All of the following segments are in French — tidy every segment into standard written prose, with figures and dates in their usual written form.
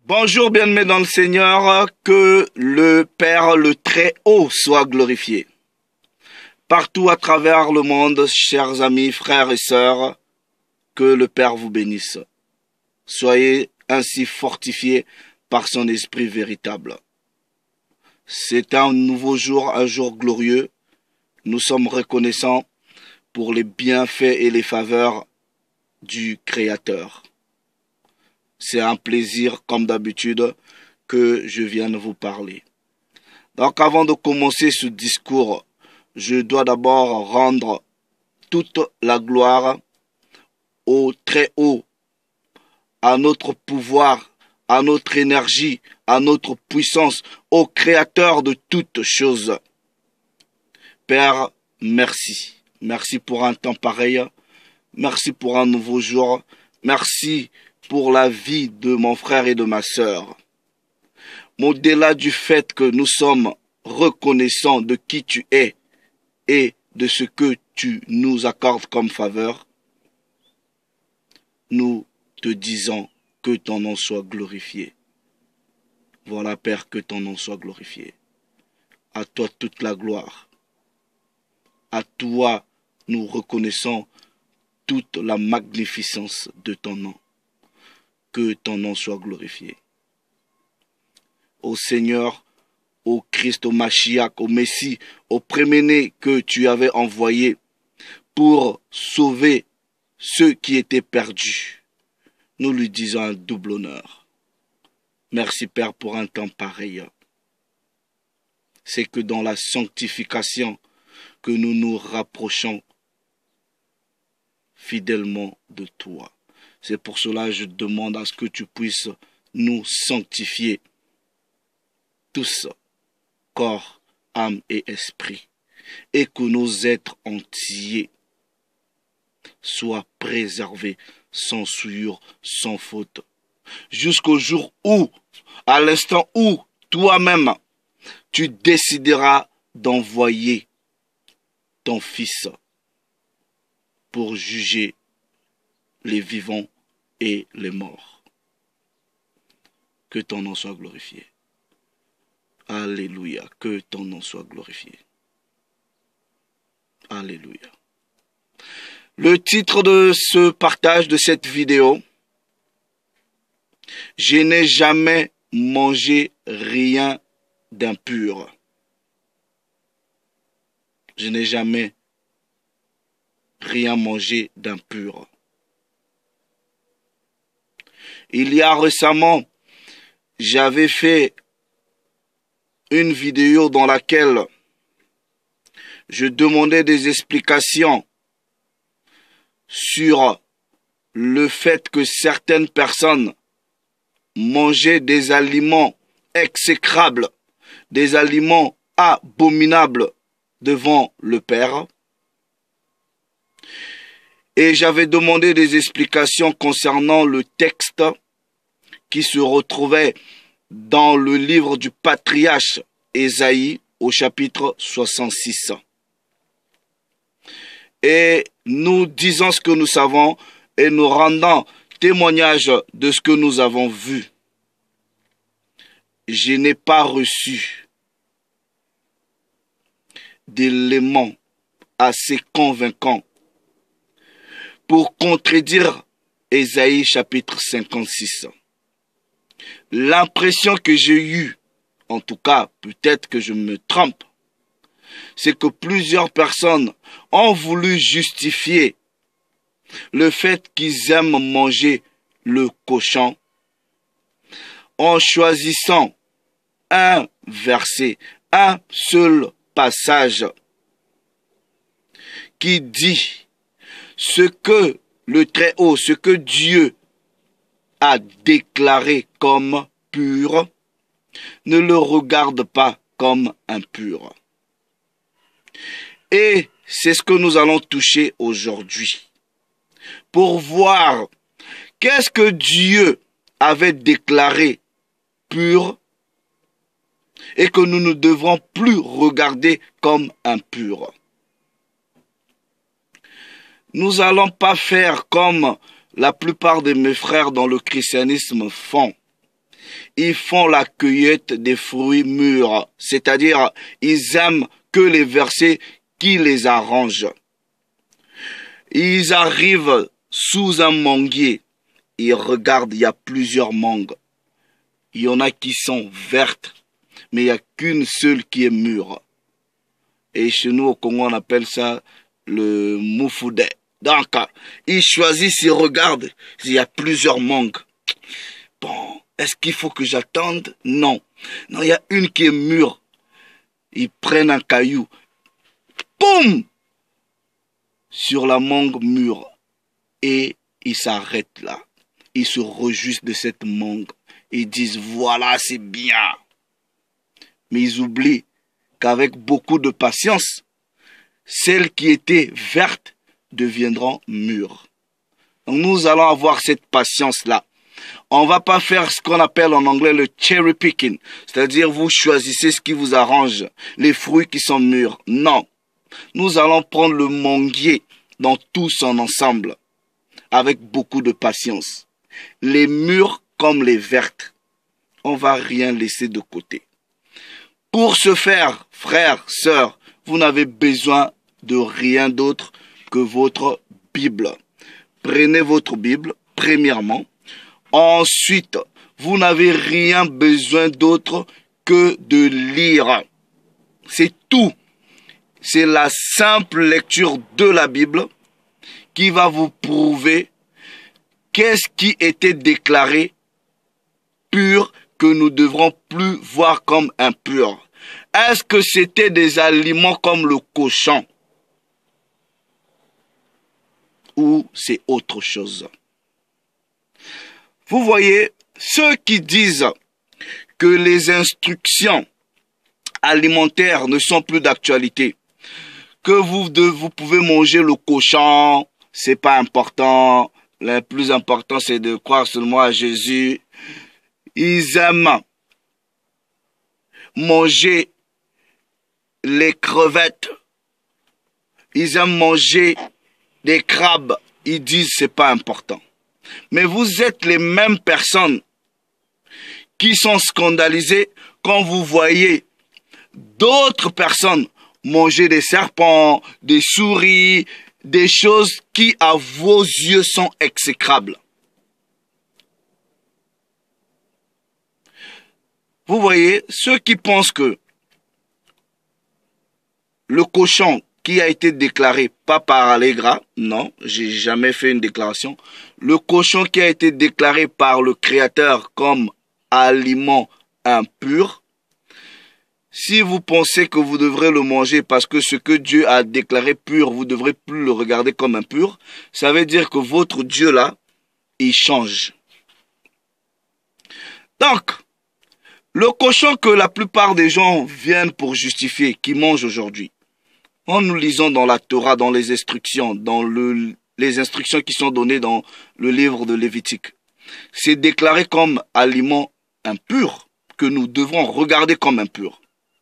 Bonjour bien-aimés dans le Seigneur, que le Père le Très-Haut soit glorifié. Partout à travers le monde, chers amis, frères et sœurs, que le Père vous bénisse. Soyez ainsi fortifiés par son esprit véritable. C'est un nouveau jour, un jour glorieux. Nous sommes reconnaissants pour les bienfaits et les faveurs du Créateur. C'est un plaisir, comme d'habitude, que je viens de vous parler. Donc, avant de commencer ce discours, je dois d'abord rendre toute la gloire au Très-Haut, à notre pouvoir, à notre énergie, à notre puissance, au Créateur de toutes choses. Père, merci. Merci pour un temps pareil. Merci pour un nouveau jour. Merci pour la vie de mon frère et de ma sœur. Au-delà du fait que nous sommes reconnaissants de qui tu es et de ce que tu nous accordes comme faveur, nous te disons que ton nom soit glorifié. Voilà, Père, que ton nom soit glorifié. À toi toute la gloire. À toi, nous reconnaissons toute la magnificence de ton nom. Que ton nom soit glorifié. Au Seigneur, au Christ, au Mashiach, au Messie, au préméné que tu avais envoyé pour sauver ceux qui étaient perdus, nous lui disons un double honneur. Merci Père pour un temps pareil. C'est que dans la sanctification que nous nous rapprochons fidèlement de toi. C'est pour cela que je demande à ce que tu puisses nous sanctifier tous, corps, âme et esprit, et que nos êtres entiers soient préservés sans souillure, sans faute, jusqu'au jour où, à l'instant où toi-même, tu décideras d'envoyer ton Fils pour juger les vivants et les morts. Que ton nom soit glorifié. Alléluia. Que ton nom soit glorifié. Alléluia. Le titre de ce partage, de cette vidéo, je n'ai jamais mangé rien d'impur. Je n'ai jamais rien mangé d'impur. Il y a récemment, j'avais fait une vidéo dans laquelle je demandais des explications sur le fait que certaines personnes mangeaient des aliments exécrables, des aliments abominables devant le Père. Et j'avais demandé des explications concernant le texte qui se retrouvait dans le livre du patriarche Ésaïe au chapitre 66. Et nous disons ce que nous savons et nous rendons témoignage de ce que nous avons vu. Je n'ai pas reçu d'éléments assez convaincants pour contredire Ésaïe chapitre 56. L'impression que j'ai eue, en tout cas peut-être que je me trompe, c'est que plusieurs personnes ont voulu justifier le fait qu'ils aiment manger le cochon en choisissant un verset, un seul passage qui dit ce que le Très-Haut, ce que Dieu a déclaré comme pur, ne le regarde pas comme impur. Et c'est ce que nous allons toucher aujourd'hui. Pour voir qu'est-ce que Dieu avait déclaré pur et que nous ne devrons plus regarder comme impur. Nous n'allons pas faire comme la plupart de mes frères dans le christianisme font. Ils font la cueillette des fruits mûrs, c'est-à-dire ils aiment que les versets qui les arrangent. Ils arrivent sous un manguier, ils regardent, il y a plusieurs mangues. Il y en a qui sont vertes, mais il n'y a qu'une seule qui est mûre. Et chez nous au Congo, on appelle ça le moufoudet. Donc, ils choisissent, ils regardent, il y a plusieurs mangues. Bon, est-ce qu'il faut que j'attende? Non. Non, il y a une qui est mûre. Ils prennent un caillou. Boum! Sur la mangue mûre. Et ils s'arrêtent là. Ils se réjouissent de cette mangue. Ils disent, voilà, c'est bien. Mais ils oublient qu'avec beaucoup de patience, celles qui étaient vertes deviendront mûres. Donc nous allons avoir cette patience-là. On ne va pas faire ce qu'on appelle en anglais le cherry picking, c'est-à-dire vous choisissez ce qui vous arrange, les fruits qui sont mûrs. Non, nous allons prendre le manguier dans tout son ensemble, avec beaucoup de patience. Les mûres comme les vertes, on ne va rien laisser de côté. Pour ce faire, frères, sœurs, vous n'avez besoin de rien d'autre que votre Bible. Prenez votre Bible, premièrement. Ensuite, vous n'avez rien besoin d'autre que de lire. C'est tout. C'est la simple lecture de la Bible qui va vous prouver qu'est-ce qui était déclaré pur que nous ne devrons plus voir comme impur. Est-ce que c'était des aliments comme le cochon? Ou c'est autre chose? Vous voyez, ceux qui disent que les instructions alimentaires ne sont plus d'actualité, que vous pouvez manger le cochon, c'est pas important, le plus important c'est de croire seulement à Jésus. Ils aiment manger les crevettes, ils aiment manger des crabes, ils disent c'est pas important. Mais vous êtes les mêmes personnes qui sont scandalisées quand vous voyez d'autres personnes manger des serpents, des souris, des choses qui à vos yeux sont exécrables. Vous voyez, ceux qui pensent que le cochon qui a été déclaré, pas par Allegra, non, j'ai jamais fait une déclaration, le cochon qui a été déclaré par le Créateur comme aliment impur, si vous pensez que vous devrez le manger parce que ce que Dieu a déclaré pur, vous ne devrez plus le regarder comme impur, ça veut dire que votre Dieu là, il change. Donc, le cochon que la plupart des gens viennent pour justifier, qui mangent aujourd'hui, en nous lisant dans la Torah, dans les instructions, dans les instructions qui sont données dans le livre de Lévitique, c'est déclaré comme aliment impur, que nous devrons regarder comme impur.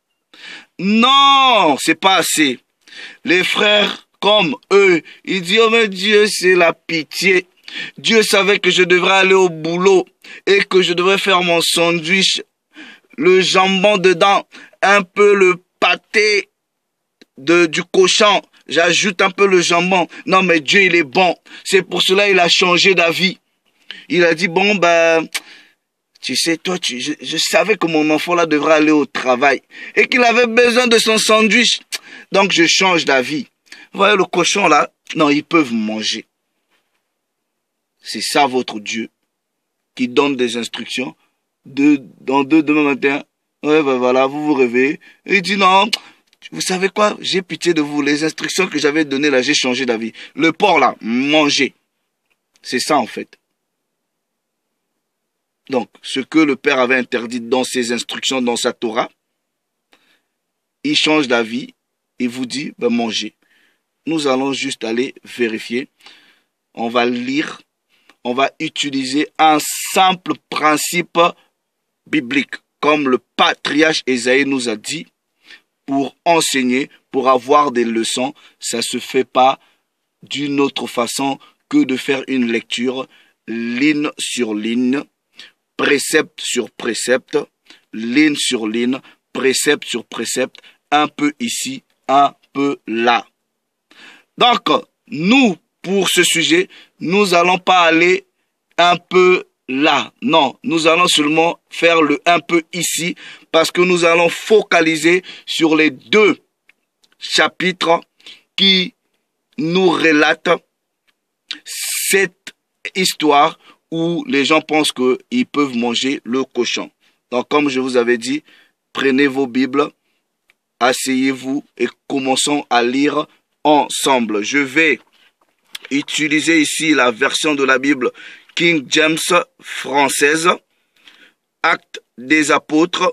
Non, c'est pas assez. Les frères, comme eux, ils disent, oh mais Dieu, c'est la pitié. Dieu savait que je devrais aller au boulot et que je devrais faire mon sandwich, le jambon dedans, un peu le pâté du cochon, j'ajoute un peu le jambon. Non mais Dieu il est bon, c'est pour cela il a changé d'avis. Il a dit bon ben, tu sais toi, je savais que mon enfant là devrait aller au travail et qu'il avait besoin de son sandwich, donc je change d'avis. Vous voyez le cochon là, non ils peuvent manger. C'est ça votre Dieu qui donne des instructions. Demain matin, ouais ben voilà, vous vous réveillez et il dit non. Vous savez quoi? J'ai pitié de vous. Les instructions que j'avais données là, j'ai changé d'avis. Le porc là, mangez. C'est ça en fait. Donc, ce que le Père avait interdit dans ses instructions, dans sa Torah, il change d'avis et vous dit, ben mangez. Nous allons juste aller vérifier. On va lire. On va utiliser un simple principe biblique, comme le patriarche Ésaïe nous a dit. Pour enseigner, pour avoir des leçons, ça ne se fait pas d'une autre façon que de faire une lecture ligne sur ligne précepte sur précepte, ligne sur ligne, précepte sur précepte, un peu ici, un peu là. Donc, nous, pour ce sujet, nous n'allons pas aller un peu là. Non, nous allons seulement faire le un peu ici parce que nous allons focaliser sur les deux chapitres qui nous relatent cette histoire où les gens pensent qu'ils peuvent manger le cochon. Donc, comme je vous avais dit, prenez vos Bibles, asseyez-vous et commençons à lire ensemble. Je vais utiliser ici la version de la Bible King James française, Actes des Apôtres,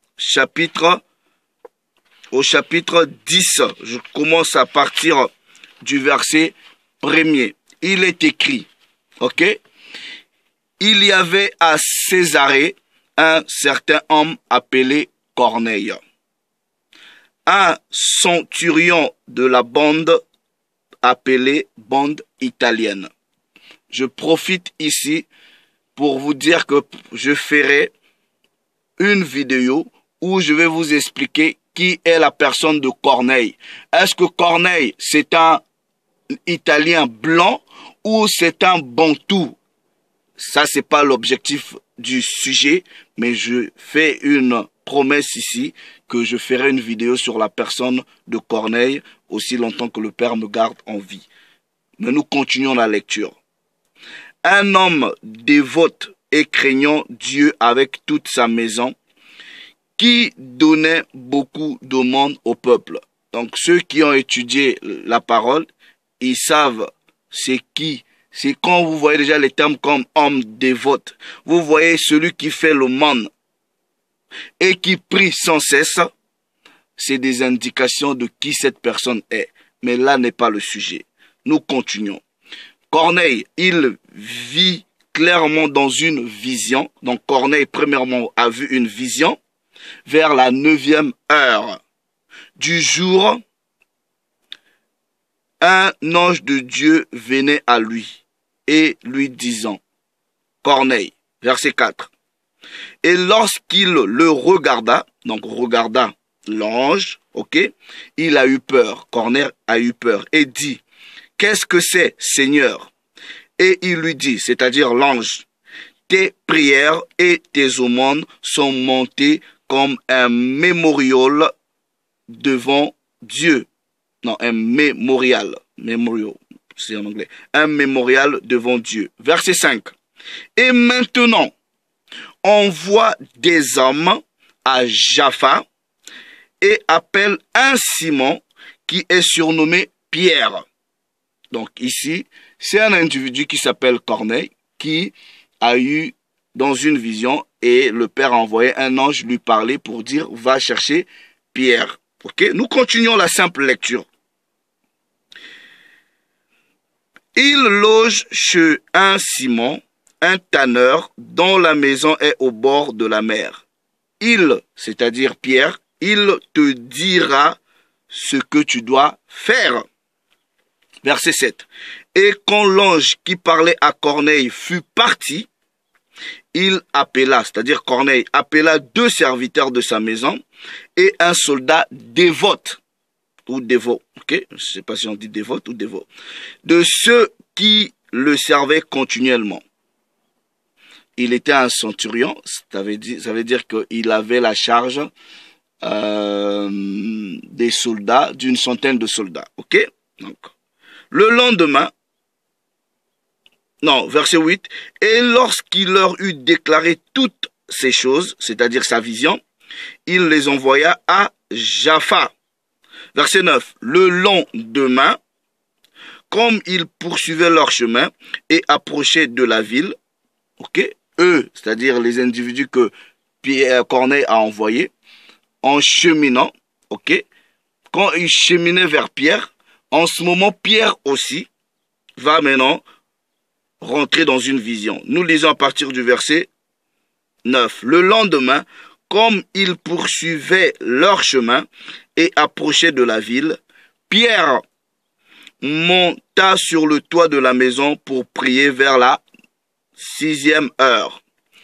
au chapitre 10. Je commence à partir du verset 1er. Il est écrit, ok? Il y avait à Césarée un certain homme appelé Corneille, un centurion de la bande appelée bande italienne. Je profite ici pour vous dire que je ferai une vidéo où je vais vous expliquer qui est la personne de Corneille. Est-ce que Corneille, c'est un Italien blanc ou c'est un Bantou? Ça, c'est pas l'objectif du sujet, mais je fais une promesse ici que je ferai une vidéo sur la personne de Corneille aussi longtemps que le Père me garde en vie. Mais nous continuons la lecture. Un homme dévot et craignant Dieu avec toute sa maison, qui donnait beaucoup d'aumônes au peuple. Donc ceux qui ont étudié la parole, ils savent c'est qui. C'est quand vous voyez déjà les termes comme homme dévot, vous voyez celui qui fait l'aumône et qui prie sans cesse, c'est des indications de qui cette personne est. Mais là n'est pas le sujet. Nous continuons. Corneille, il vit clairement dans une vision. Donc Corneille, premièrement, a vu une vision vers la 9e heure du jour. Un ange de Dieu venait à lui et lui disant, Corneille, verset 4. Et lorsqu'il le regarda, donc regarda l'ange, ok, il a eu peur, Corneille a eu peur et dit, qu'est-ce que c'est, Seigneur? Et il lui dit, c'est-à-dire l'ange, tes prières et tes aumônes sont montées comme un mémorial devant Dieu. Non, un mémorial. Mémorial, c'est en anglais. Un mémorial devant Dieu. Verset 5. Et maintenant, envoie des hommes à Jaffa et appelle un Simon qui est surnommé Pierre. Donc ici, c'est un individu qui s'appelle Corneille qui a eu dans une vision et le Père a envoyé un ange lui parler pour dire va chercher Pierre. Ok, nous continuons la simple lecture. Il loge chez un Simon, un tanneur, dont la maison est au bord de la mer. Il, c'est-à-dire Pierre, il te dira ce que tu dois faire. Verset 7. Et quand l'ange qui parlait à Corneille fut parti, il appela, c'est-à-dire Corneille, appela 2 serviteurs de sa maison et un soldat dévot, ou dévot, ok? Je ne sais pas si on dit dévot ou dévot, de ceux qui le servaient continuellement. Il était un centurion, ça veut dire qu'il avait la charge des soldats, d'une centaine de soldats, ok? Donc, le lendemain, non, verset 8, et lorsqu'il leur eut déclaré toutes ces choses, c'est-à-dire sa vision, il les envoya à Jaffa. Verset 9, le lendemain, comme ils poursuivaient leur chemin et approchaient de la ville, ok, eux, c'est-à-dire les individus que Corneille a envoyés, en cheminant, ok, quand ils cheminaient vers Pierre, en ce moment, Pierre aussi va maintenant rentrer dans une vision. Nous lisons à partir du verset 9. Le lendemain, comme ils poursuivaient leur chemin et approchaient de la ville, Pierre monta sur le toit de la maison pour prier vers la 6e heure.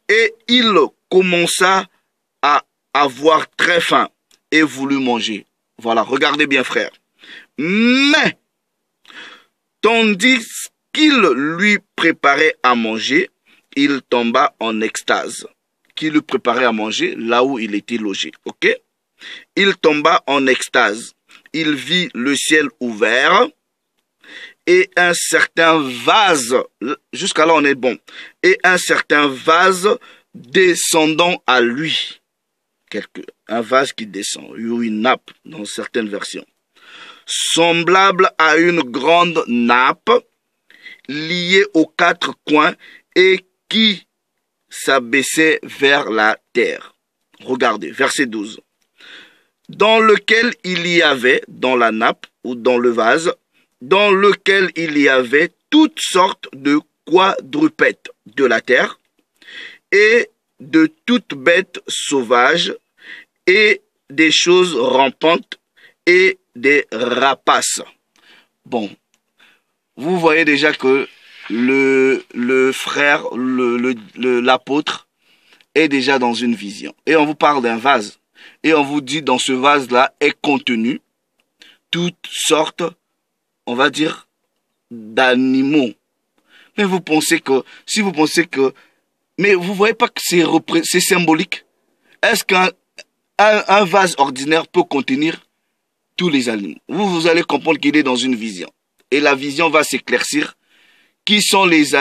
Et il commença à avoir très faim et voulut manger. Voilà, regardez bien, frère. Mais, tandis qu'il lui préparait à manger, il tomba en extase. Qui lui préparait à manger là où il était logé. Ok? Il tomba en extase. Il vit le ciel ouvert et un certain vase, jusqu'à là on est bon, et un certain vase descendant à lui. Un vase qui descend, ou une nappe dans certaines versions. Semblable à une grande nappe liée aux quatre coins et qui s'abaissait vers la terre. Regardez, verset 12. Dans lequel il y avait, dans la nappe ou dans le vase, dans lequel il y avait toutes sortes de quadrupèdes de la terre et de toutes bêtes sauvages et des choses rampantes et des rapaces. Bon, vous voyez déjà que le frère, l'apôtre est déjà dans une vision. Et on vous parle d'un vase. Et on vous dit dans ce vase-là est contenu toutes sortes, on va dire, d'animaux. Mais vous pensez que, si vous pensez que, mais vous voyez pas que c'est symbolique? Est-ce qu'un vase ordinaire peut contenir tous les animaux? Vous allez comprendre qu'il est dans une vision. Et la vision va s'éclaircir. Qui sont les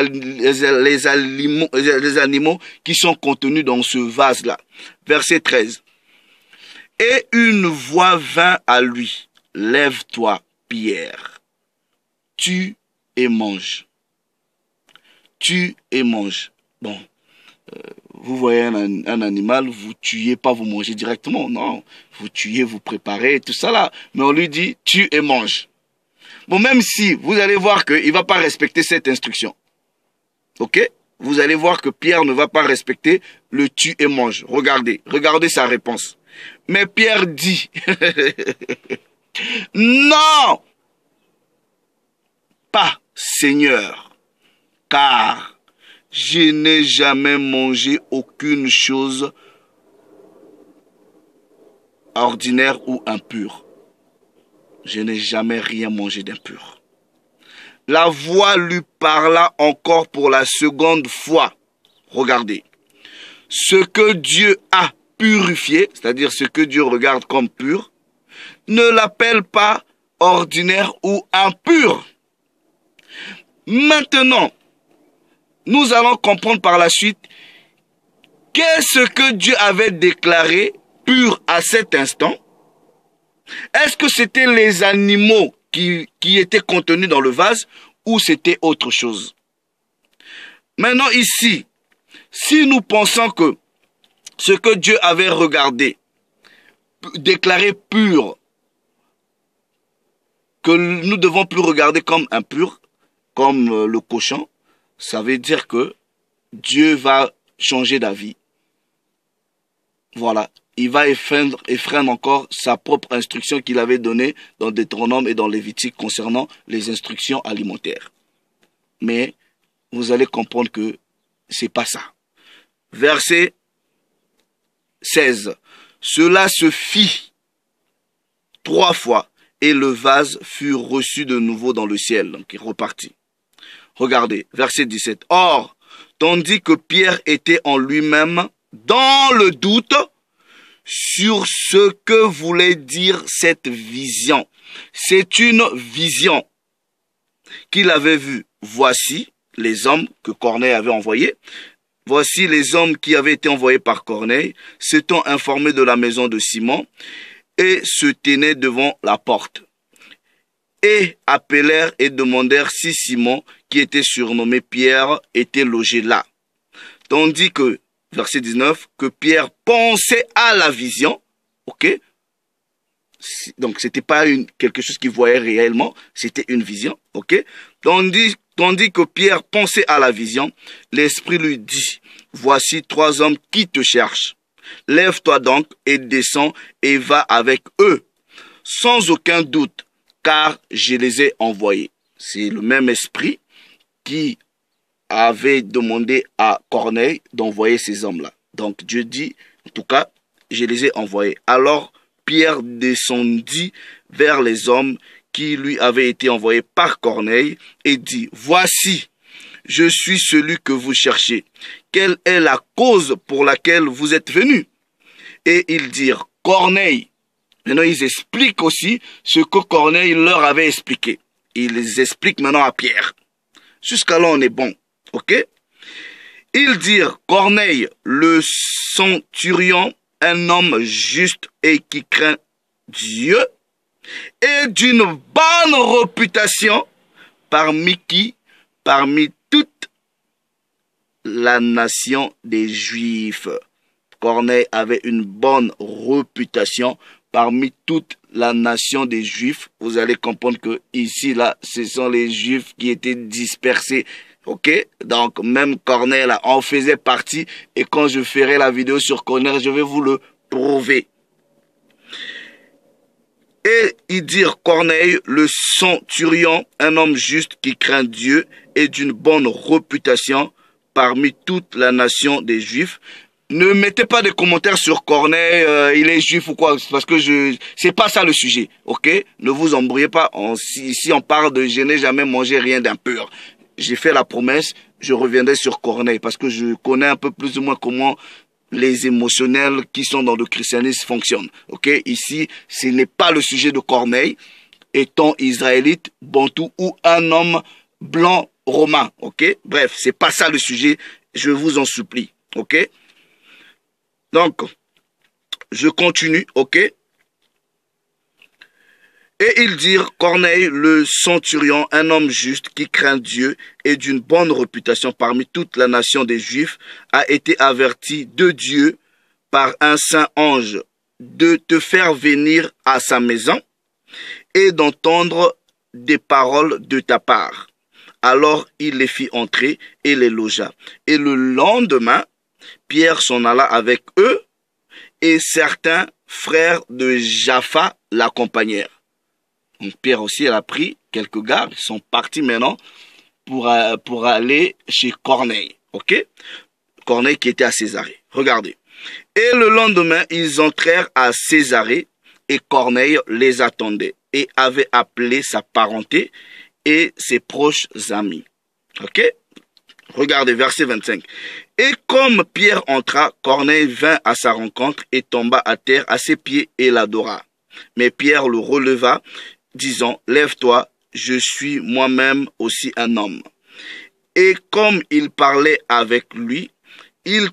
animaux qui sont contenus dans ce vase-là? Verset 13. Et une voix vint à lui. Lève-toi, Pierre. Tue et mange. Tue et mange. Bon, vous voyez un animal, vous tuez pas, vous mangez directement. Non, vous tuez, vous préparez, tout ça là. Mais on lui dit, tue et mange. Bon, même si vous allez voir qu'il ne va pas respecter cette instruction. Ok? Vous allez voir que Pierre ne va pas respecter le tue et mange. Regardez sa réponse. Mais Pierre dit, non, pas Seigneur, car je n'ai jamais mangé aucune chose ordinaire ou impure. Je n'ai jamais rien mangé d'impur. La voix lui parla encore pour la seconde fois. Regardez. Ce que Dieu a purifié, c'est-à-dire ce que Dieu regarde comme pur, ne l'appelle pas ordinaire ou impur. Maintenant, nous allons comprendre par la suite qu'est-ce que Dieu avait déclaré pur à cet instant. Est-ce que c'était les animaux qui étaient contenus dans le vase ou c'était autre chose? Maintenant ici, si nous pensons que ce que Dieu avait regardé, déclaré pur, que nous ne devons plus regarder comme impur, comme le cochon, ça veut dire que Dieu va changer d'avis. Voilà. Il va effreindre encore sa propre instruction qu'il avait donnée dans Deutéronome et dans Lévitique concernant les instructions alimentaires. Mais vous allez comprendre que c'est pas ça. Verset 16. Cela se fit 3 fois et le vase fut reçu de nouveau dans le ciel. Donc il repartit. Regardez, verset 17. Or, tandis que Pierre était en lui-même dans le doute sur ce que voulait dire cette vision. C'est une vision qu'il avait vue. Voici les hommes que Corneille avait envoyés. Voici les hommes qui avaient été envoyés par Corneille, s'étant informés de la maison de Simon, et se tenaient devant la porte. Et appelèrent et demandèrent si Simon, qui était surnommé Pierre, était logé là. Tandis que, verset 19, que Pierre pensait à la vision, ok? Donc, c'était pas quelque chose qu'il voyait réellement, c'était une vision, ok? Tandis que Pierre pensait à la vision, l'Esprit lui dit, voici 3 hommes qui te cherchent. Lève-toi donc et descends et va avec eux, sans aucun doute, car je les ai envoyés. C'est le même esprit qui avait demandé à Corneille d'envoyer ces hommes-là. Donc Dieu dit, en tout cas, je les ai envoyés. Alors Pierre descendit vers les hommes qui lui avaient été envoyés par Corneille et dit, voici, je suis celui que vous cherchez. Quelle est la cause pour laquelle vous êtes venus? Et ils dirent, Corneille. Maintenant, ils expliquent aussi ce que Corneille leur avait expliqué. Ils expliquent maintenant à Pierre. Jusqu'à là, on est bon. Ok? Ils dirent, Corneille, le centurion, un homme juste et qui craint Dieu, et d'une bonne réputation parmi qui? Parmi toute la nation des Juifs. Corneille avait une bonne réputation parmi toute la nation des Juifs. Vous allez comprendre que ici, là, ce sont les Juifs qui étaient dispersés. Ok? Donc, même Corneille, là, en faisait partie. Et quand je ferai la vidéo sur Corneille, je vais vous le prouver. Et ils dirent, Corneille, le centurion, un homme juste qui craint Dieu et d'une bonne réputation parmi toute la nation des Juifs. Ne mettez pas de commentaires sur Corneille, il est juif ou quoi, parce que c'est pas ça le sujet, ok? Ne vous embrouillez pas, ici on parle de je n'ai jamais mangé rien d'impur. J'ai fait la promesse, je reviendrai sur Corneille, parce que je connais un peu plus ou moins comment les émotionnels qui sont dans le christianisme fonctionnent, ok? Ici, ce n'est pas le sujet de Corneille, étant israélite, bantou ou un homme blanc romain, ok? Bref, c'est pas ça le sujet, je vous en supplie, ok? Donc, je continue, ok? Et ils dirent, Corneille, le centurion, un homme juste qui craint Dieu et d'une bonne réputation parmi toute la nation des Juifs, a été averti de Dieu par un saint ange de te faire venir à sa maison et d'entendre des paroles de ta part. Alors il les fit entrer et les logea. Et le lendemain, Pierre s'en alla avec eux et certains frères de Jaffa l'accompagnèrent. Donc Pierre aussi, elle a pris quelques gars, ils sont partis maintenant pour aller chez Corneille. Ok? Corneille qui était à Césarée. Regardez. Et le lendemain, ils entrèrent à Césarée et Corneille les attendait et avait appelé sa parenté et ses proches amis. Ok? Regardez, verset 25. Et comme Pierre entra, Corneille vint à sa rencontre et tomba à terre à ses pieds et l'adora. Mais Pierre le releva, disant, lève-toi, je suis moi-même aussi un homme. Et comme il parlait avec lui, il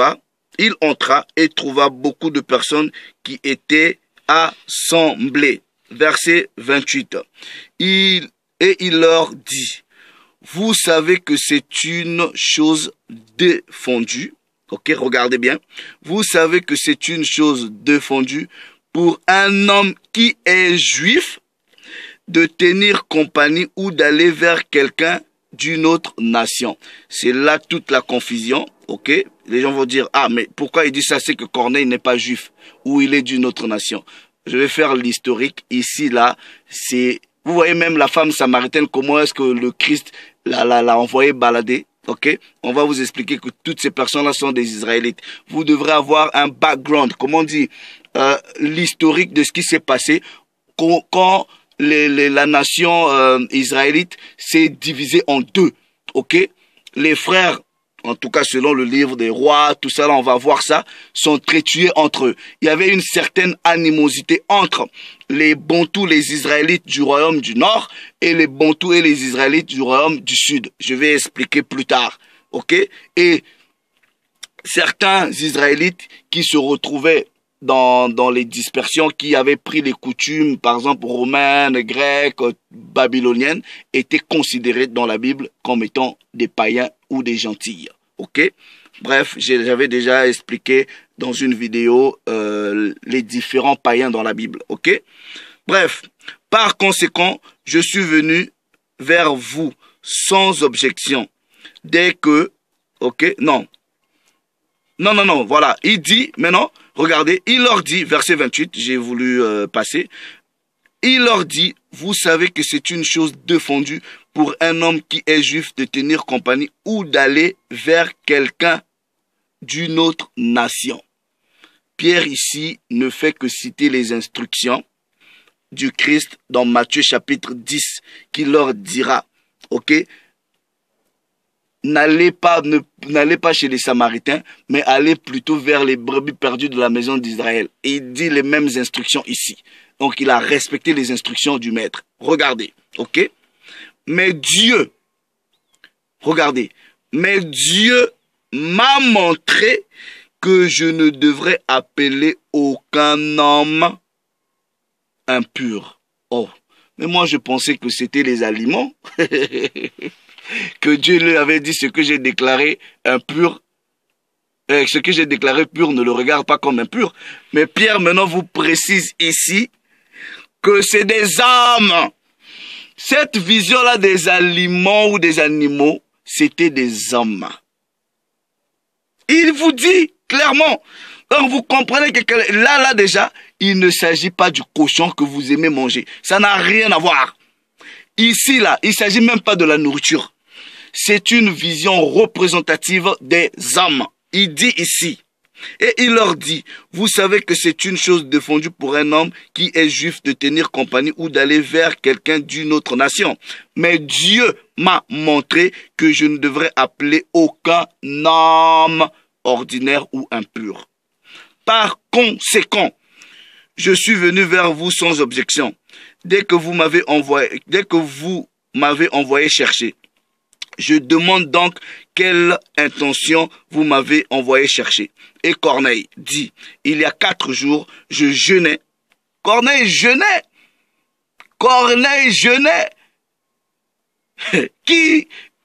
entra et trouva beaucoup de personnes qui étaient assemblées. Verset 28. Et il leur dit, vous savez que c'est une chose défendue. Ok, regardez bien. Vous savez que c'est une chose défendue pour un homme qui est juif de tenir compagnie ou d'aller vers quelqu'un d'une autre nation. C'est là toute la confusion. Ok, les gens vont dire, ah, mais pourquoi il dit ça? C'est que Corneille n'est pas juif ou il est d'une autre nation. Je vais faire l'historique. Ici, là, c'est... Vous voyez même la femme samaritaine, comment est-ce que le Christ l'a envoyé balader, ok? On va vous expliquer que toutes ces personnes-là sont des Israélites. Vous devrez avoir un background, comment on dit, l'historique de ce qui s'est passé quand la nation israélite s'est divisée en deux, ok? Les frères, en tout cas selon le livre des rois, tout ça là, on va voir ça, sont très tués entre eux. Il y avait une certaine animosité entre les Bantous, les Israélites du royaume du Nord, et les Bantous et les Israélites du royaume du Sud. Je vais expliquer plus tard, ok? Et certains Israélites qui se retrouvaient dans les dispersions, qui avaient pris les coutumes, par exemple, romaines, grecques, babyloniennes, étaient considérés dans la Bible comme étant des païens ou des gentils. Ok? Bref, j'avais déjà expliqué dans une vidéo les différents païens dans la Bible. Ok? Bref, par conséquent, je suis venu vers vous sans objection. Dès que... Ok? Non, voilà. Il dit, maintenant, regardez, il leur dit, verset 28, j'ai voulu passer, il leur dit, vous savez que c'est une chose défendue pour un homme qui est juif de tenir compagnie ou d'aller vers quelqu'un d'une autre nation. Pierre ici ne fait que citer les instructions du Christ dans Matthieu chapitre 10 qui leur dira, ok, n'allez pas chez les Samaritains, mais allez plutôt vers les brebis perdues de la maison d'Israël. Et il dit les mêmes instructions ici. Donc il a respecté les instructions du maître. Regardez, ok? Mais Dieu, regardez, mais Dieu m'a montré que je ne devrais appeler aucun homme impur. Oh, mais moi je pensais que c'était les aliments. Que Dieu lui avait dit ce que j'ai déclaré impur. Ce que j'ai déclaré pur ne le regarde pas comme impur. Mais Pierre maintenant vous précise ici que c'est des âmes. Cette vision-là des aliments ou des animaux, c'était des hommes. Il vous dit clairement. Donc vous comprenez que là déjà, il ne s'agit pas du cochon que vous aimez manger. Ça n'a rien à voir. Ici, là, il ne s'agit même pas de la nourriture. C'est une vision représentative des âmes. Il dit ici, et il leur dit, vous savez que c'est une chose défendue pour un homme qui est juif de tenir compagnie ou d'aller vers quelqu'un d'une autre nation. Mais Dieu m'a montré que je ne devrais appeler aucun homme ordinaire ou impur. Par conséquent, je suis venu vers vous sans objection. Dès que vous m'avez envoyé chercher. Je demande donc quelle intention vous m'avez envoyé chercher. Et Corneille dit, il y a 4 jours, je jeûnais. Corneille jeûnait. Corneille jeûnait. Qui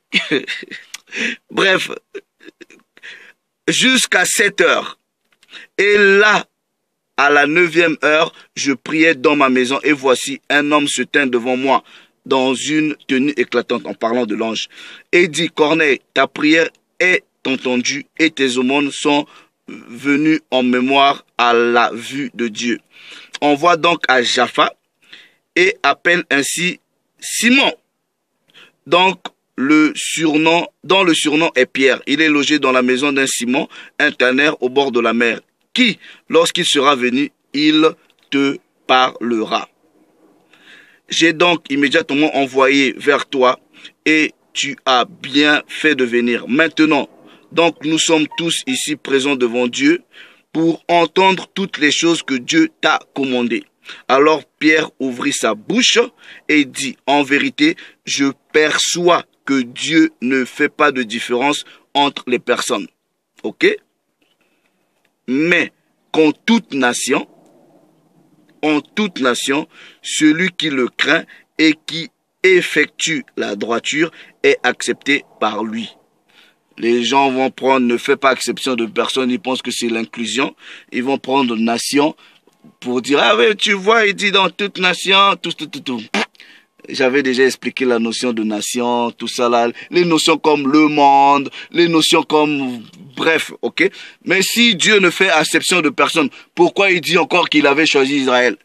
bref, jusqu'à 7 heures. Et là, à la 9e heure, je priais dans ma maison et voici un homme se tint devant moi dans une tenue éclatante en parlant de l'ange. Et dit, Corneille, ta prière est entendue et tes aumônes sont venues en mémoire à la vue de Dieu. Envoie donc à Jaffa et appelle ainsi Simon. Donc, le surnom est Pierre. Il est logé dans la maison d'un Simon, un tanner au bord de la mer, qui, lorsqu'il sera venu, il te parlera. J'ai donc immédiatement envoyé vers toi et tu as bien fait de venir. Maintenant, donc nous sommes tous ici présents devant Dieu pour entendre toutes les choses que Dieu t'a commandées. Alors Pierre ouvrit sa bouche et dit, en vérité, je perçois que Dieu ne fait pas de différence entre les personnes. Ok? Mais qu'en toute nation, celui qui le craint et qui effectue la droiture est accepté par lui. Les gens vont prendre, ne fait pas exception de personne, ils pensent que c'est l'inclusion. Ils vont prendre nation pour dire, ah oui, tu vois, il dit dans toute nation, tout. J'avais déjà expliqué la notion de nation, tout ça là, les notions comme le monde, les notions comme, bref, ok. Mais si Dieu ne fait exception de personne, pourquoi il dit encore qu'il avait choisi Israël?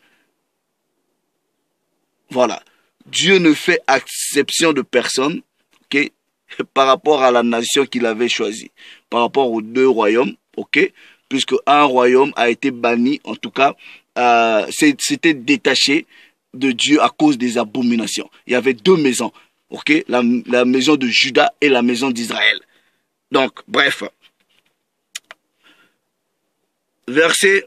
Voilà. Dieu ne fait exception de personne, ok, par rapport à la nation qu'il avait choisie, par rapport aux 2 royaumes, ok, puisque un royaume a été banni, en tout cas, c'était détaché de Dieu à cause des abominations. Il y avait 2 maisons, ok, la maison de Juda et la maison d'Israël. Donc, bref, verset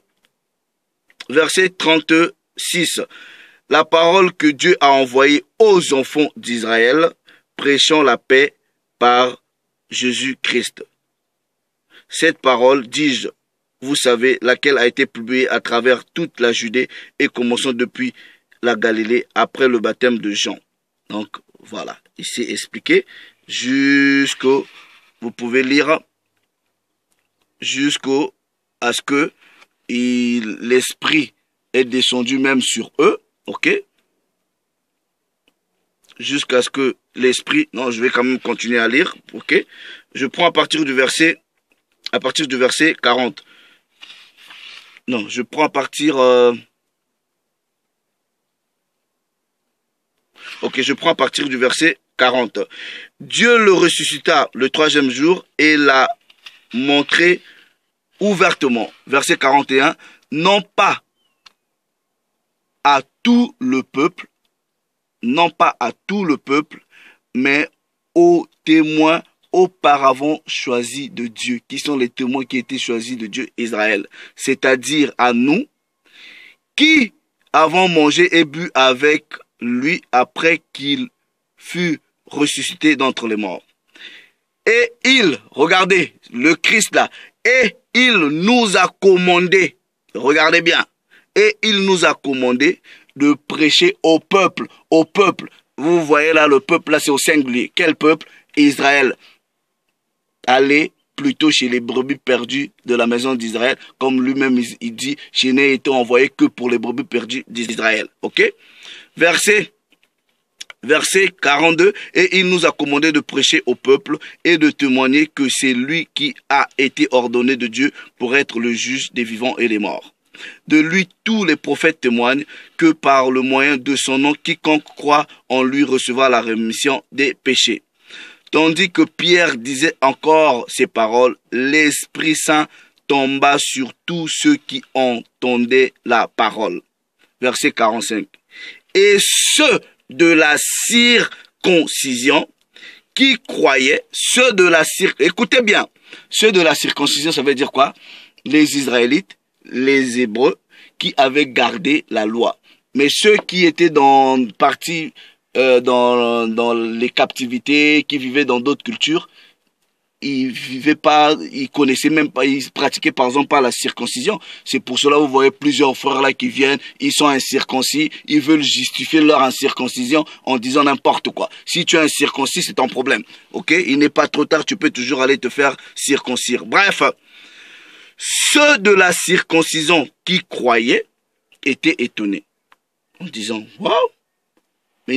36. La parole que Dieu a envoyée aux enfants d'Israël, prêchant la paix par Jésus-Christ. Cette parole, dis-je, vous savez, laquelle a été publiée à travers toute la Judée et commençant depuis la Galilée après le baptême de Jean. Donc, voilà, ici expliqué jusqu'au, vous pouvez lire, jusqu'au, à ce que l'Esprit est descendu même sur eux, ok? Jusqu'à ce que l'Esprit, non, je vais quand même continuer à lire, ok? Je prends à partir du verset 40. Non, je prends à partir... Ok, je prends à partir du verset 40. Dieu le ressuscita le troisième jour et l'a montré ouvertement. Verset 41. Non pas à tout le peuple, non pas à tout le peuple, mais aux témoins auparavant choisis de Dieu. Qui sont les témoins qui étaient choisis de Dieu, Israël? C'est-à-dire à nous, qui avons mangé et bu avec lui après qu'il fut ressuscité d'entre les morts. Et il, regardez, le Christ là, et il nous a commandé, regardez bien, et il nous a commandé de prêcher au peuple, au peuple. Vous voyez là, le peuple là, c'est au singulier. Quel peuple? Israël. Allez plutôt chez les brebis perdues de la maison d'Israël, comme lui-même il dit, je n'ai été envoyé que pour les brebis perdues d'Israël. Ok? Verset 42, et il nous a commandé de prêcher au peuple et de témoigner que c'est lui qui a été ordonné de Dieu pour être le juge des vivants et des morts. De lui, tous les prophètes témoignent que par le moyen de son nom, quiconque croit en lui recevra la rémission des péchés. Tandis que Pierre disait encore ces paroles, l'Esprit Saint tomba sur tous ceux qui entendaient la parole. Verset 45. Et ceux de la circoncision qui croyaient, ceux de la circoncision, écoutez bien, ceux de la circoncision, ça veut dire quoi? Les Israélites, les Hébreux, qui avaient gardé la loi. Mais ceux qui étaient dans les captivités, qui vivaient dans d'autres cultures, ils vivaient pas, ils connaissaient même pas, ils pratiquaient par exemple pas la circoncision. C'est pour cela que vous voyez plusieurs frères là qui viennent, ils sont incirconcis, ils veulent justifier leur incirconcision en disant n'importe quoi. Si tu es incirconcis, c'est ton problème. Ok? Il n'est pas trop tard, tu peux toujours aller te faire circoncire. Bref, ceux de la circoncision qui croyaient étaient étonnés en disant waouh, mais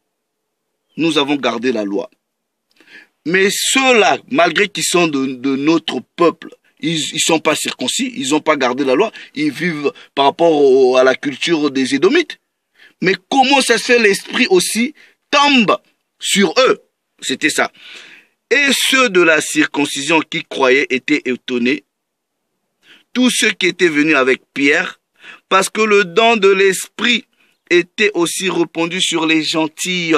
nous avons gardé la loi. Mais ceux-là, malgré qu'ils sont de notre peuple, ils sont pas circoncis, ils n'ont pas gardé la loi, ils vivent par rapport à la culture des Édomites. Mais comment ça se fait, l'esprit aussi tombe sur eux? C'était ça. Et ceux de la circoncision qui croyaient étaient étonnés, tous ceux qui étaient venus avec Pierre, parce que le don de l'esprit était aussi répandu sur les gentils.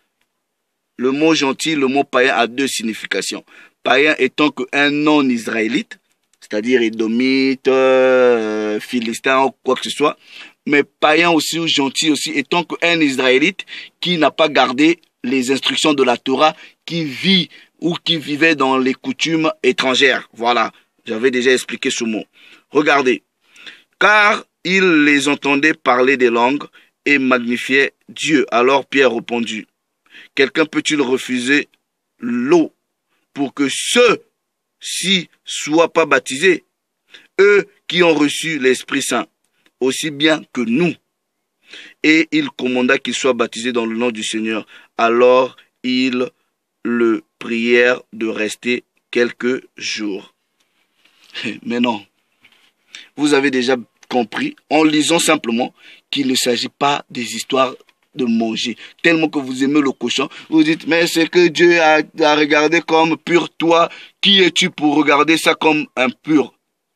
Le mot gentil, le mot païen a deux significations. Païen étant qu'un non-israélite, c'est-à-dire édomite, philistin ou quoi que ce soit, mais païen aussi ou gentil aussi étant qu'un israélite qui n'a pas gardé les instructions de la Torah, qui vit ou qui vivait dans les coutumes étrangères. Voilà, j'avais déjà expliqué ce mot. Regardez, car il les entendait parler des langues et magnifiait Dieu. Alors Pierre répondit, quelqu'un peut-il refuser l'eau pour que ceux-ci soient pas baptisés, eux qui ont reçu l'Esprit Saint, aussi bien que nous? Et il commanda qu'ils soient baptisés dans le nom du Seigneur. Alors ils le prièrent de rester quelques jours. Mais non, vous avez déjà compris, en lisant simplement, qu'il ne s'agit pas des histoires de manger. Tellement que vous aimez le cochon, vous dites, mais c'est que Dieu a regardé comme pur. Toi, qui es-tu pour regarder ça comme impur?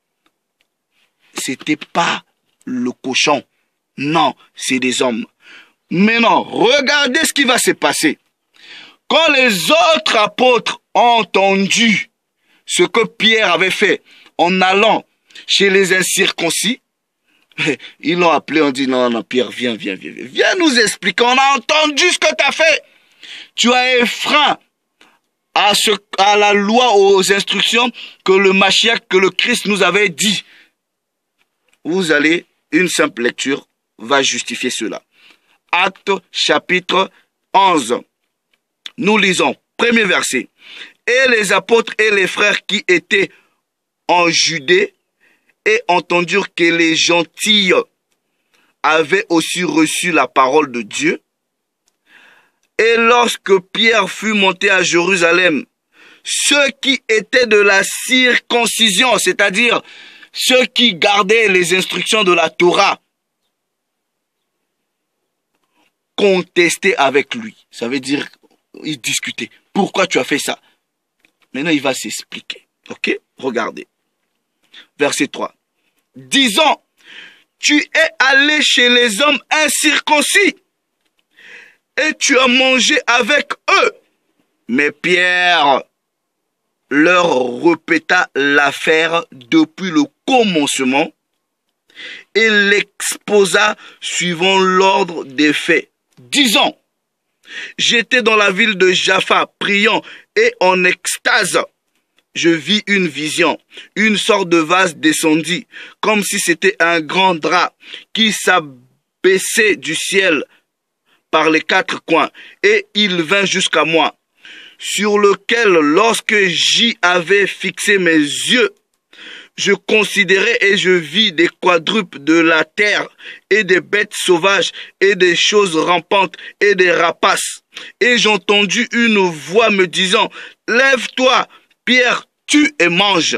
C'était pas le cochon. Non, c'est des hommes. Mais non, regardez ce qui va se passer. Quand les autres apôtres ont entendu ce que Pierre avait fait en allant chez les incirconcis, ils l'ont appelé, on dit, non, Pierre, viens nous expliquer, on a entendu ce que tu as fait. Tu as enfreint à la loi, aux instructions que le Mashiach, que le Christ nous avait dit. Vous allez, une simple lecture va justifier cela. Actes chapitre 11. Nous lisons, premier verset. Et les apôtres et les frères qui étaient en Judée et entendirent que les gentils avaient aussi reçu la parole de Dieu. Et lorsque Pierre fut monté à Jérusalem, ceux qui étaient de la circoncision, c'est-à-dire ceux qui gardaient les instructions de la Torah, contester avec lui. Ça veut dire, il discutait. Pourquoi tu as fait ça? Maintenant, il va s'expliquer. Ok? Regardez. Verset 3. Disant, tu es allé chez les hommes incirconcis et tu as mangé avec eux. Mais Pierre leur répéta l'affaire depuis le commencement et l'exposa suivant l'ordre des faits, disant, j'étais dans la ville de Jaffa, priant et en extase. Je vis une vision, une sorte de vase descendit, comme si c'était un grand drap qui s'abaissait du ciel par les quatre coins, et il vint jusqu'à moi, sur lequel, lorsque j'y avais fixé mes yeux, je considérais et je vis des quadrupes de la terre et des bêtes sauvages et des choses rampantes et des rapaces. Et j'entendis une voix me disant, lève-toi, Pierre, tue et mange.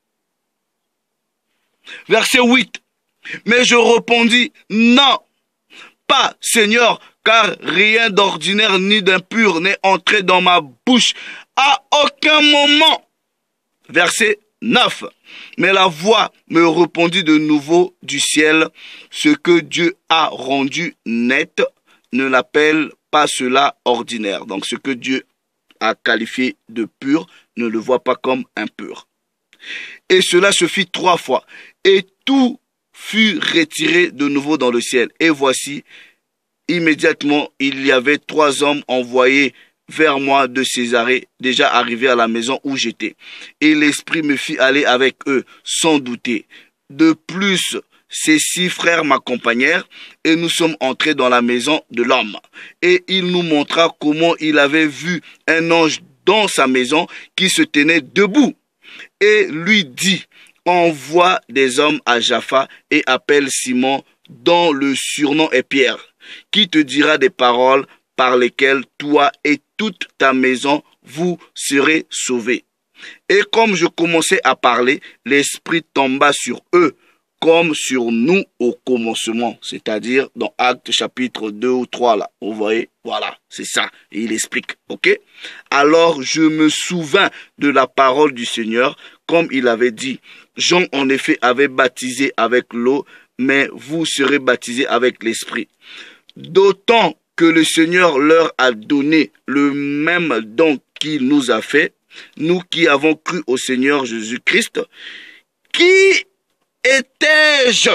Verset 8. Mais je répondis, non, pas, Seigneur, car rien d'ordinaire ni d'impur n'est entré dans ma bouche à aucun moment. Verset 9. Mais la voix me répondit de nouveau du ciel, ce que Dieu a rendu net, ne l'appelle pas cela ordinaire. Donc ce que Dieu a qualifié de pur, ne le voit pas comme impur. Et cela se fit 3 fois, et tout fut retiré de nouveau dans le ciel. Et voici, immédiatement, il y avait 3 hommes envoyés vers moi de Césarée, déjà arrivés à la maison où j'étais. Et l'Esprit me fit aller avec eux, sans douter. De plus, ces 6 frères m'accompagnèrent, et nous sommes entrés dans la maison de l'homme. Et il nous montra comment il avait vu un ange dans sa maison qui se tenait debout. Et lui dit, envoie des hommes à Jaffa et appelle Simon, dont le surnom est Pierre, qui te dira des paroles par lesquelles toi et toute ta maison vous serez sauvés. Et comme je commençais à parler, l'Esprit tomba sur eux, comme sur nous au commencement, c'est-à-dire dans Actes chapitre 2 ou 3 là, vous voyez, voilà, c'est ça, et il explique, ok? Alors je me souvins de la parole du Seigneur, comme il avait dit, Jean en effet avait baptisé avec l'eau, mais vous serez baptisés avec l'Esprit. D'autant que le Seigneur leur a donné le même don qu'il nous a fait, nous qui avons cru au Seigneur Jésus-Christ. Qui étais-je,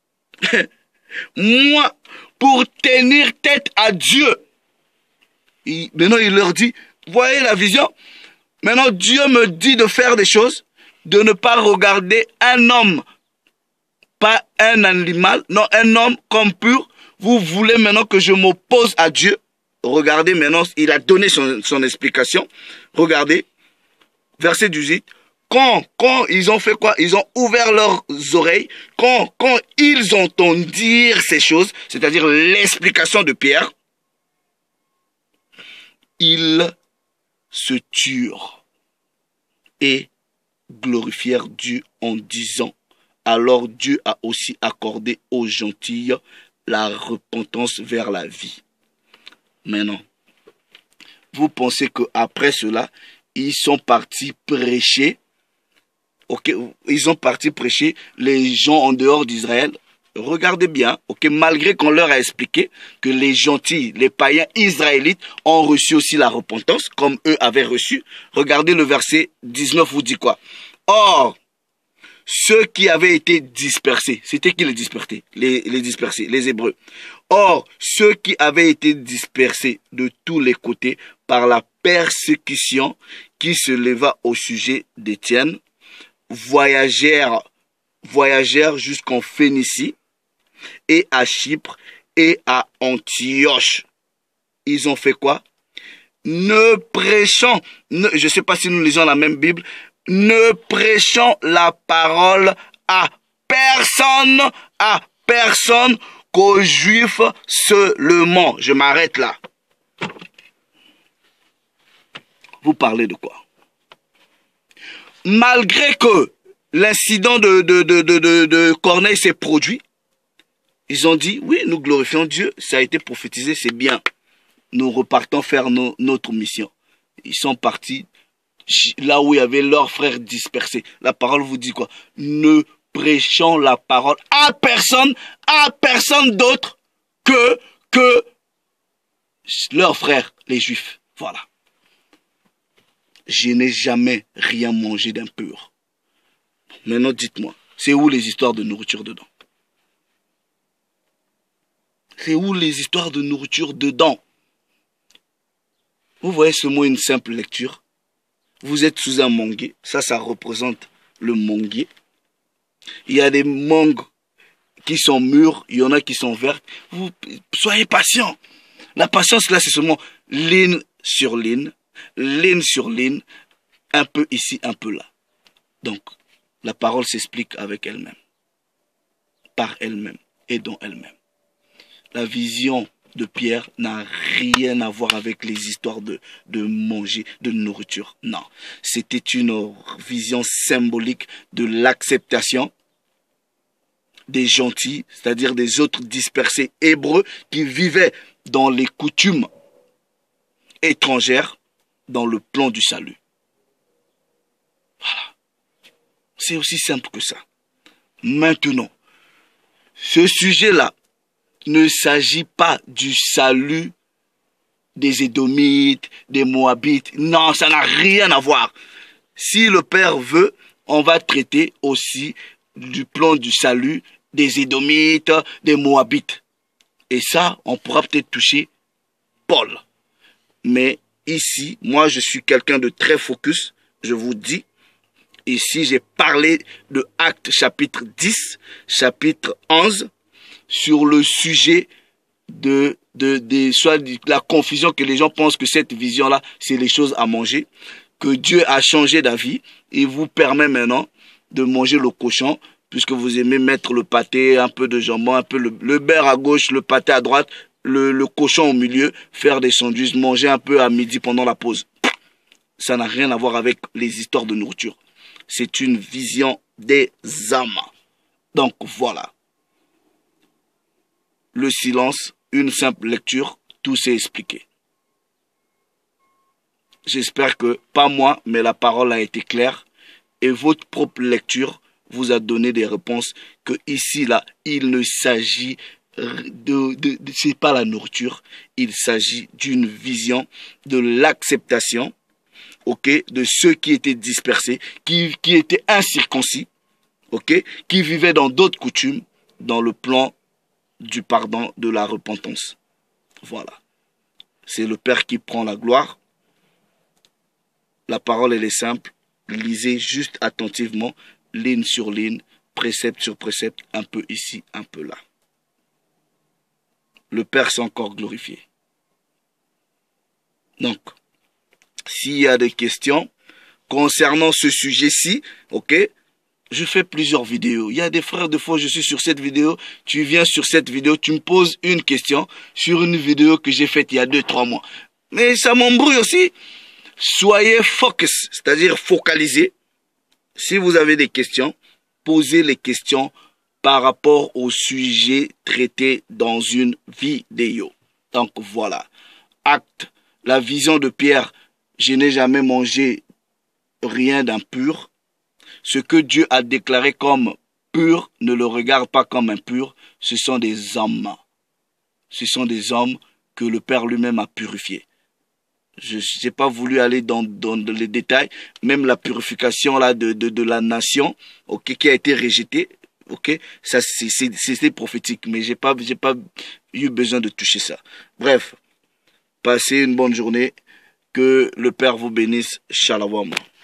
moi, pour tenir tête à Dieu? Maintenant, il leur dit, voyez la vision? Maintenant, Dieu me dit de faire des choses, de ne pas regarder un homme, pas un animal, non, un homme comme pur. Vous voulez maintenant que je m'oppose à Dieu? Regardez maintenant, il a donné son explication. Regardez, verset 18. Quand ils ont fait quoi? Ils ont ouvert leurs oreilles. Quand ils entendent dire ces choses, c'est-à-dire l'explication de Pierre, ils se turent et glorifièrent Dieu en disant, alors Dieu a aussi accordé aux gentils la repentance vers la vie. Maintenant, vous pensez qu'après cela, ils sont partis prêcher, ok, ils sont partis prêcher les gens en dehors d'Israël. Regardez bien, ok, malgré qu'on leur a expliqué que les gentils, les païens israélites ont reçu aussi la repentance, comme eux avaient reçu. Regardez le verset 19 vous dit quoi? Or, ceux qui avaient été dispersés, c'était qui les dispersés? Les dispersés, les Hébreux. Or, ceux qui avaient été dispersés de tous les côtés par la persécution qui se leva au sujet d'Étienne, voyagèrent jusqu'en Phénicie et à Chypre et à Antioche. Ils ont fait quoi? Ne prêchant, je ne sais pas si nous lisons la même Bible, ne prêchant la parole à personne qu'aux Juifs seulement. Je m'arrête là. Vous parlez de quoi? Malgré que l'incident de Corneille s'est produit, Ils ont dit, oui, nous glorifions Dieu, ça a été prophétisé, c'est bien. Nous repartons faire notre mission. Ils sont partis là où il y avait leurs frères dispersés. La parole vous dit quoi? Ne prêchons la parole à personne d'autre que leurs frères, les Juifs. Voilà. Je n'ai jamais rien mangé d'impur. Maintenant, dites-moi, c'est où les histoires de nourriture dedans? C'est où les histoires de nourriture dedans? Vous voyez ce mot, une simple lecture. Vous êtes sous un manguier. Ça représente le manguier. Il y a des mangues qui sont mûres, il y en a qui sont vertes. Vous soyez patient. La patience, là, c'est seulement ligne sur ligne, un peu ici, un peu là. Donc, la parole s'explique avec elle-même, par elle-même et dans elle-même. La vision de Pierre n'a rien à voir avec les histoires de manger, de nourriture. Non, c'était une vision symbolique de l'acceptation des gentils, c'est-à-dire des autres dispersés hébreux qui vivaient dans les coutumes étrangères, dans le plan du salut. Voilà. C'est aussi simple que ça. Maintenant, ce sujet-là ne s'agit pas du salut des Édomites, des Moabites. Non, ça n'a rien à voir. Si le Père veut, on va traiter aussi du plan du salut des Édomites, des Moabites. Et ça, on pourra peut-être toucher Paul. Mais ici, moi, je suis quelqu'un de très focus, je vous dis. Ici, j'ai parlé de Actes chapitre 10, chapitre 11, sur le sujet soit la confusion que les gens pensent que cette vision-là, c'est les choses à manger, que Dieu a changé d'avis et vous permet maintenant de manger le cochon, puisque vous aimez mettre le pâté, un peu de jambon, un peu le beurre à gauche, le pâté à droite, le cochon au milieu, faire des sandwichs, manger un peu à midi pendant la pause. Ça n'a rien à voir avec les histoires de nourriture. C'est une vision des âmes. Donc voilà. Le silence, une simple lecture, tout s'est expliqué. J'espère que, pas moi, mais la parole a été claire et votre propre lecture vous a donné des réponses que ici, là, il ne s'agit c'est pas la nourriture, il s'agit d'une vision de l'acceptation, ok, de ceux qui étaient dispersés, qui étaient incirconcis, ok, qui vivaient dans d'autres coutumes, dans le plan du pardon, de la repentance. Voilà. C'est le Père qui prend la gloire. La parole, elle est simple. Lisez juste attentivement, ligne sur ligne, précepte sur précepte, un peu ici, un peu là. Le Père s'est encore glorifié. Donc, s'il y a des questions concernant ce sujet-ci, ok, je fais plusieurs vidéos. Il y a des frères, des fois je suis sur cette vidéo, tu viens sur cette vidéo, tu me poses une question sur une vidéo que j'ai faite il y a 2-3 mois. Mais ça m'embrouille aussi. Soyez focus, c'est-à-dire focalisés. Si vous avez des questions, posez les questions par rapport au sujet traité dans une vidéo. Donc voilà. Acte, la vision de Pierre, je n'ai jamais mangé rien d'impur. Ce que Dieu a déclaré comme pur, ne le regarde pas comme impur. Ce sont des hommes. Ce sont des hommes que le Père lui-même a purifiés. Je n'ai pas voulu aller dans les détails. Même la purification là, de la nation, okay, qui a été rejetée, okay, ça c'était prophétique. Mais j'ai pas eu besoin de toucher ça. Bref, passez une bonne journée. Que le Père vous bénisse. Shalom.